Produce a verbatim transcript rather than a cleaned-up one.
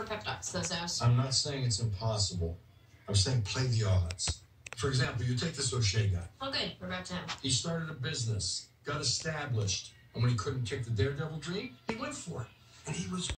pep talks, those house. I'm not saying it's impossible. I'm saying play the odds. For example, you take this O'Shea guy. Oh, good. We're about to him. He started a business, got established, and when he couldn't kick the daredevil dream, he went for it. And he was